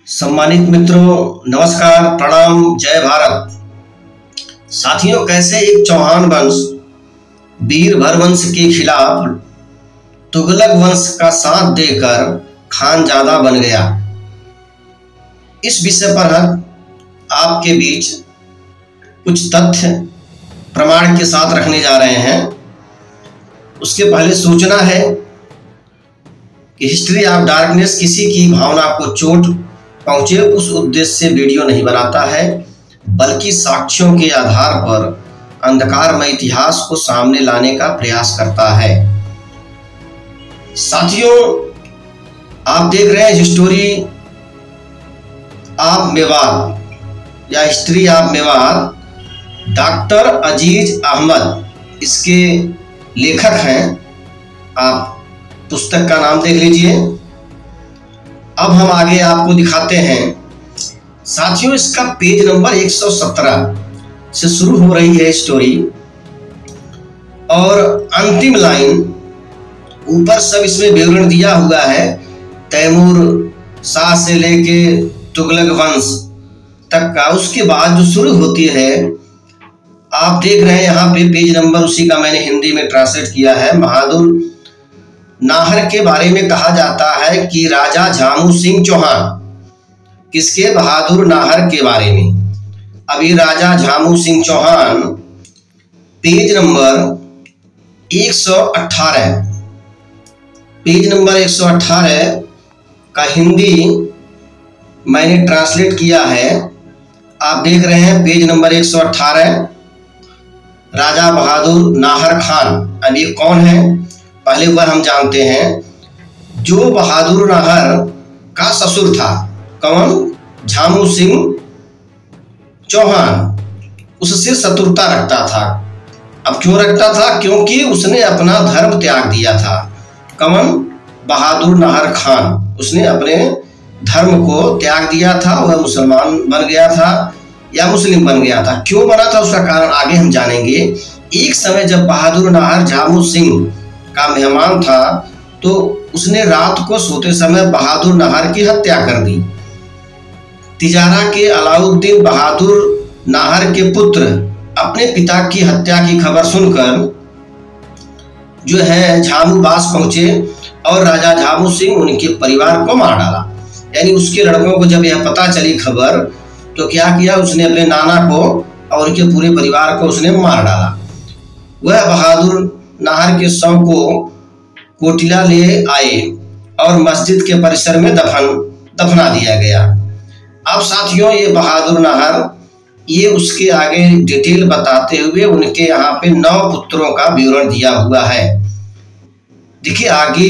सम्मानित मित्रों, नमस्कार, प्रणाम, जय भारत। साथियों, कैसे एक चौहान वंश वीरभर वंश के खिलाफ तुगलक वंश का साथ देकर खानजादा बन गया, इस विषय पर हम आपके बीच कुछ तथ्य प्रमाण के साथ रखने जा रहे हैं। उसके पहले सूचना है कि हिस्ट्री ऑफ डार्कनेस किसी की भावना को चोट पहुंचे उस उद्देश्य से वीडियो नहीं बनाता है, बल्कि साक्ष्यों के आधार पर अंधकारमय इतिहास को सामने लाने का प्रयास करता है। साथियों, आप देख रहे हैं हिस्टोरी ऑफ मेवात या history of Mewat. Doctor Aziz Ahmad इसके लेखक हैं। आप पुस्तक का नाम देख लीजिए। अब हम आगे आपको दिखाते हैं। साथियों, इसका पेज नंबर 117 से शुरू हो रही है स्टोरी और अंतिम लाइन ऊपर सब इसमें विवरण दिया हुआ है। तैमूर शाह से लेके तुगलक वंश तक का। उसके बाद जो शुरू होती है, आप देख रहे हैं यहाँ पे पेज नंबर, उसी का मैंने हिंदी में ट्रांसलेट किया है। बहादुर नाहर के बारे में कहा जाता है कि राजा झामू सिंह चौहान, किसके? बहादुर नाहर के बारे में। अभी Raja Jhamu Singh Chauhan page number 118, page number 118 का हिंदी मैंने ट्रांसलेट किया है। आप देख रहे हैं पेज नंबर 118। राजा बहादुर नाहर खान, अब ये कौन है पहले वह हम जानते हैं। जो बहादुर नाहर का ससुर था, कौन? झामू सिंह चौहान, उससे शत्रुता रखता था। अब क्यों रखता था? क्योंकि उसने अपना धर्म त्याग दिया था। कौन? बहादुर नाहर खान, उसने अपने धर्म को त्याग दिया था। वह मुसलमान बन गया था या मुस्लिम बन गया था। क्यों बना था, उसका कारण आगे हम जानेंगे। एक समय जब बहादुर नाहर झामू सिंह का मेहमान था, तो उसने रात को सोते समय बहादुर नाहर की हत्या कर दी। तिजारा के अलाउद्दीन बहादुर नाहर के पुत्र अपने पिता की हत्या की खबर सुनकर जो है झामूबास पहुंचे और राजा झामू सिंह उनके परिवार को मार डाला। यानी उसके लड़कों को जब यह पता चली खबर, तो क्या किया, उसने अपने नाना को और उनके पूरे परिवार को उसने मार डाला। वह बहादुर नाहर के शव को कोटिला ले आए और मस्जिद के परिसर में दफना दिया गया। अब साथियों, ये बहादुर नाहर, ये उसके आगे डिटेल बताते हुए उनके यहाँ पे 9 पुत्रों का विवरण दिया हुआ है। देखिए आगे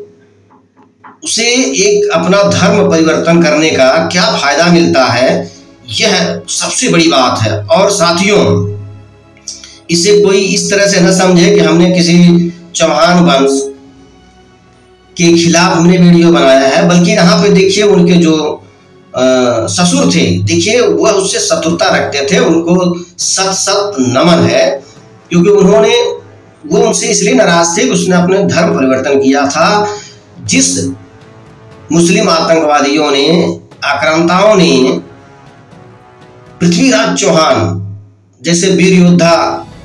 उसे एक अपना धर्म परिवर्तन करने का क्या फायदा मिलता है, यह सबसे बड़ी बात है। और साथियों, इसे कोई इस तरह से न समझे कि हमने किसी चौहान वंश के खिलाफ हमने वीडियो बनाया है, बल्कि यहाँ पे देखिए उनके जो ससुर थे, देखिए वह उससे शत्रुता रखते थे। उनको सत सत नमन है, क्योंकि वो उनसे इसलिए नाराज थे कि उसने अपने धर्म परिवर्तन किया था। जिस मुस्लिम आतंकवादियों ने, आक्रांताओं ने पृथ्वीराज चौहान जैसे वीर योद्धा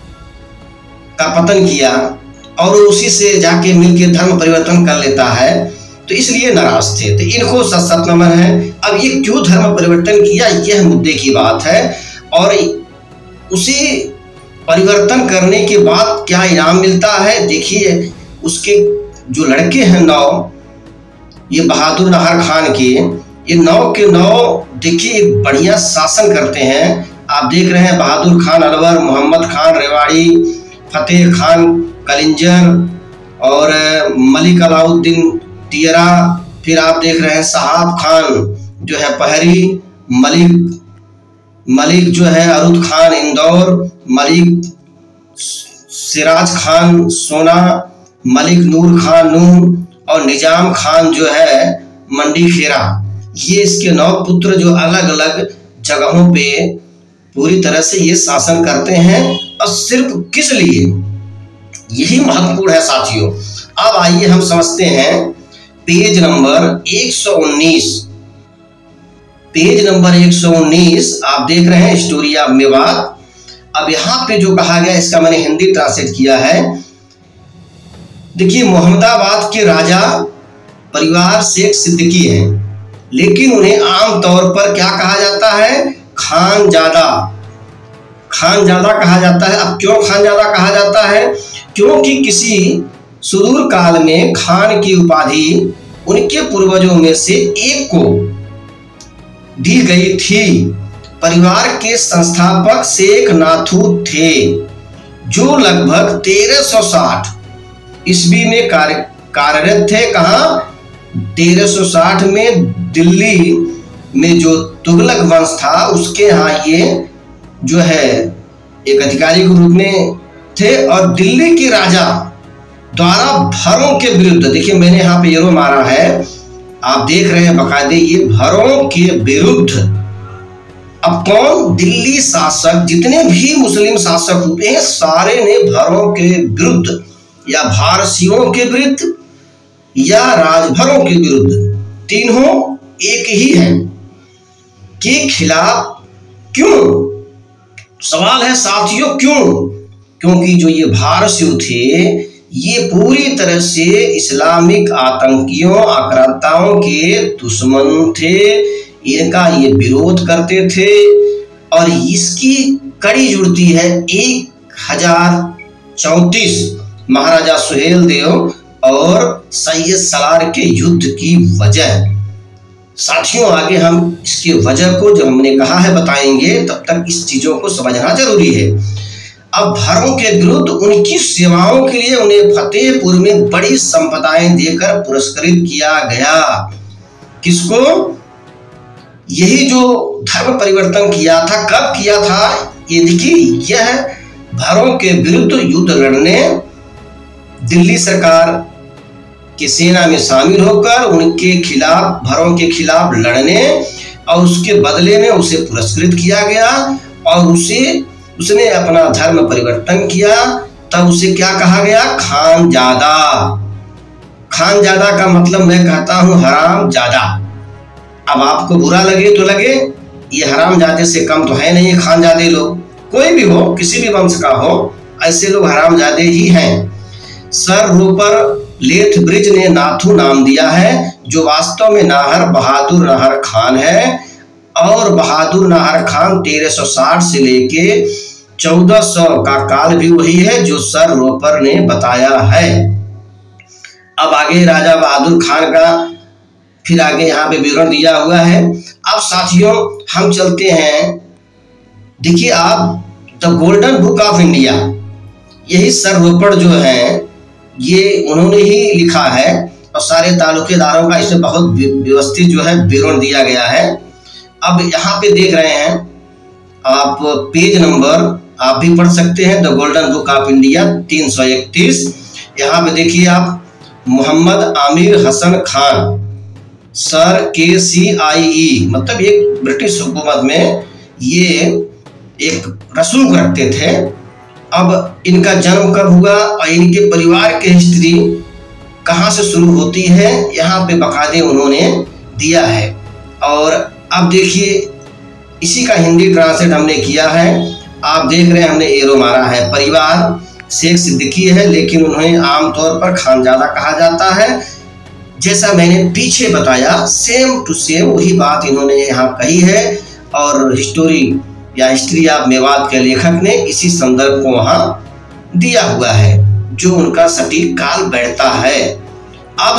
का पतन किया और उसी से जाके मिलकर धर्म परिवर्तन कर लेता है, तो इसलिए नाराज थे। तो इनको सत नमन है। अब ये क्यों धर्म परिवर्तन किया, यह मुद्दे की बात है। और उसे परिवर्तन करने के बाद क्या इनाम मिलता है, देखिए उसके जो लड़के हैं 9, ये बहादुर नाहर खान के, ये 9 के 9 देखिए एक बढ़िया शासन करते हैं। आप देख रहे हैं बहादुर खान अलवर, मोहम्मद खान रेवाड़ी, फतेह खान कलिंजर और मलिक अलाउद्दीन तियरा। फिर आप देख रहे हैं साहब खान जो है पहरी, मलिक जो है अरुद खान इंदौर, मलिक सिराज खान सोना, मलिक नूर खान नूर और निजाम खान जो है मंडी खेरा। ये इसके 9 पुत्र जो अलग अलग जगहों पे पूरी तरह से ये शासन करते हैं। और सिर्फ किस लिए, यही महत्वपूर्ण है साथियों। अब आइए हम समझते हैं पेज नंबर 119 पेज नंबर 119 आप देख रहे हैं, हिस्टोरी ऑफ मेवात। अब यहाँ पे जो कहा गया इसका मैंने हिंदी ट्रांसलेट किया है। देखिए, मोहम्मदाबाद के राजा परिवार शेख सिद्दीकी हैं, लेकिन उन्हें आमतौर पर क्या कहा जाता है? खानजादा। खानजादा कहा जाता है। अब क्यों खानजादा कहा जाता है? क्योंकि किसी सुदूर काल में खान की उपाधि उनके पूर्वजों में से एक को दी गई थी। परिवार के संस्थापक शेख नाथू थे, जो लगभग 1360 ईस्वी में कार्यरत थे। कहाँ? 1360 में दिल्ली में जो तुगलक वंश था उसके यहाँ ये जो है एक अधिकारी के रूप में थे, और दिल्ली के राजा द्वारा भरों के विरुद्ध, देखिए मैंने यहाँ पे एरो मारा है, आप देख रहे हैं बकायदे, ये भरों के विरुद्ध। अब कौन? दिल्ली शासक, जितने भी मुस्लिम शासक हुए हैं सारे ने भरों के विरुद्ध या भारसियों के विरुद्ध या राजभरों के विरुद्ध, तीनों एक ही हैं, के खिलाफ। क्यों? सवाल है साथियों, क्यों? क्योंकि जो ये भारसियों थे ये पूरी तरह से इस्लामिक आतंकियों, आक्रांताओं के दुश्मन थे, इनका ये विरोध करते थे। और इसकी कड़ी जुड़ती है 1034 महाराजा सुहेल देव और सैयद सलार के युद्ध की वजह। साथियों, आगे हम इसकी वजह को जो हमने कहा है बताएंगे, तब तक इस चीजों को समझना जरूरी है। अब भरों के विरुद्ध उनकी सेवाओं के लिए उन्हें फतेहपुर में बड़ी संपदाएं देकर पुरस्कृत किया गया। किसको? यही जो धर्म परिवर्तन किया था, कब किया था? ये देखिए, यह भरों के विरुद्ध युद्ध लड़ने दिल्ली सरकार की सेना में शामिल होकर उनके खिलाफ, भरों के खिलाफ लड़ने, और उसके बदले में उसे पुरस्कृत किया गया और उसने अपना धर्म परिवर्तन किया। तब उसे क्या कहा गया? खानजादा। खानजादा का मतलब मैं कहता हूं हरामजादा। अब आपको बुरा लगे तो लगे, ये हरामजादे से कम तो है नहीं खानजादे लोग, कोई भी हो, किसी भी वंश का हो, ऐसे लोग हरामजादे ही हैं। सर रोपर लेथब्रिज ने नाथू नाम दिया है, जो वास्तव में नाहर बहादुर नाहर खान है, और बहादुर नाहर खान 1360 से लेके 1400 का काल भी वही है जो सर रोपर ने बताया है। अब आगे राजा बहादुर खान का फिर आगे यहाँ पे विवरण दिया हुआ है। अब साथियों हम चलते हैं, देखिए आप, the golden book of India, यही सर रोपर जो है ये उन्होंने ही लिखा है, और सारे तालुकेदारों का इसमें बहुत व्यवस्थित जो है विवरण दिया गया है। अब यहाँ पे देख रहे हैं आप, पेज नंबर आप भी पढ़ सकते हैं, the golden book of India 331। यहाँ पे देखिए आप, मोहम्मद आमिर हसन खान, सर KCIE, मतलब एक ब्रिटिश हुकूमत में ये एक रसूख रखते थे। अब इनका जन्म कब हुआ और इनके परिवार की हिस्ट्री कहाँ से शुरू होती है यहाँ पे बकायदे उन्होंने दिया है। और अब देखिए इसी का हिंदी ट्रांसलेट हमने किया है, आप देख रहे हैं हमने एरो मारा है। परिवार शेख सिद्दीकी है, लेकिन उन्हें आमतौर पर खानजादा कहा जाता है। जैसा मैंने पीछे बताया सेम टू सेम वही बात इन्होंने यहाँ कही है, और हिस्ट्री ऑफ मेवात के लेखक ने इसी संदर्भ को वहाँ दिया हुआ है, जो उनका सटीक काल बैठता है। अब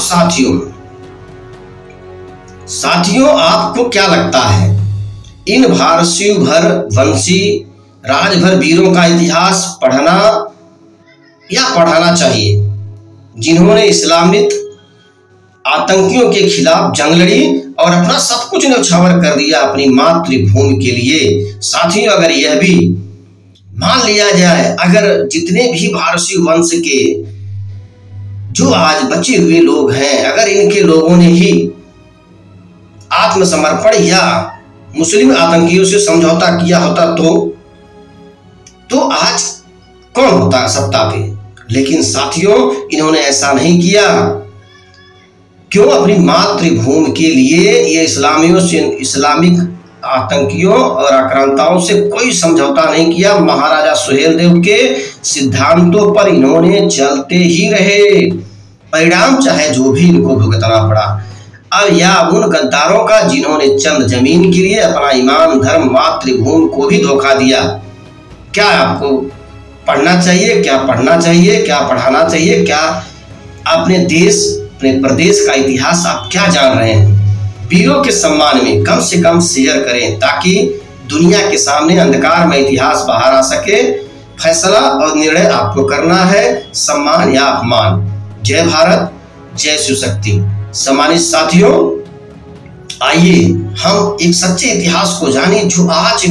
साथियों आपको क्या लगता है, इन भारसियों भर वंशी राजभर वीरों का इतिहास पढ़ना या पढ़ाना चाहिए, जिन्होंने इस्लामिक आतंकियों के खिलाफ जंग लड़ी और अपना सब कुछ न्यौछावर कर दिया अपनी मातृभूमि के लिए। साथियों अगर यह भी मान लिया जाए, अगर जितने भी भारतीय वंश के जो आज बचे हुए लोग हैं, अगर इनके लोगों ने ही आत्मसमर्पण या मुस्लिम आतंकियों से समझौता किया होता तो आज कौन होता सत्ता पे। लेकिन साथियों इन्होंने ऐसा नहीं किया। क्यों अपनी मातृभूमि के लिए ये इस्लामिक आतंकियों और आक्रांताओं से कोई समझौता नहीं किया। महाराजा सुहेलदेव के सिद्धांतों पर इन्होंने चलते ही रहे, परिणाम चाहे जो भी इनको भुगतना पड़ा। अब या उन गद्दारों का जिन्होंने चंद जमीन के लिए अपना ईमान, धर्म, मातृभूमि को भी धोखा दिया। क्या आपको पढ़ना चाहिए, क्या पढ़ना चाहिए, क्या पढ़ाना चाहिए, क्या अपने देश, अपने प्रदेश का इतिहास आप क्या जान रहे हैं? वीरों के सम्मान में कम से कम शेयर करें ताकि दुनिया के सामने अंधकार में इतिहास बाहर आ सके। फैसला और निर्णय आपको करना है, सम्मान या अपमान। जय भारत, जय शिव शक्ति। सम्मानित साथियों, आइए हम एक सच्चे इतिहास को जानें जो आज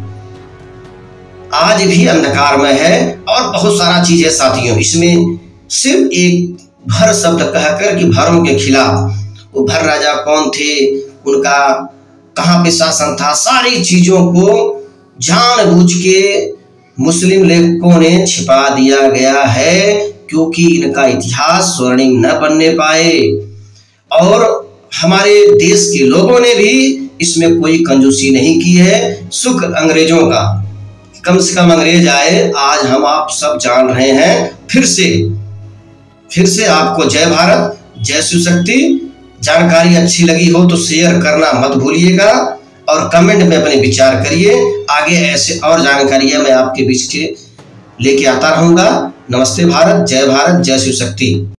भी अंधकार में है। और बहुत सारा चीज है साथियों, इसमें सिर्फ एक भर शब्द कहकर कि भरों के खिलाफ, वो भर राजा कौन थे, उनका कहाँ पे शासन था, सारी चीजों को जानबूझ के मुस्लिम लेखकों ने छिपा दिया गया है क्योंकि इनका इतिहास स्वर्णिम न बनने पाए। और हमारे देश के लोगों ने भी इसमें कोई कंजूसी नहीं की है। सुख अंग्रेजों का, कम से कम अंग्रेज आए, आज हम आप सब जान रहे हैं। फिर से आपको जय भारत, जय शिव शक्ति। जानकारी अच्छी लगी हो तो शेयर करना मत भूलिएगा और कमेंट में अपने विचार करिए। आगे ऐसे और जानकारियां मैं आपके बीच के लेके आता रहूंगा। नमस्ते भारत, जय शिव शक्ति।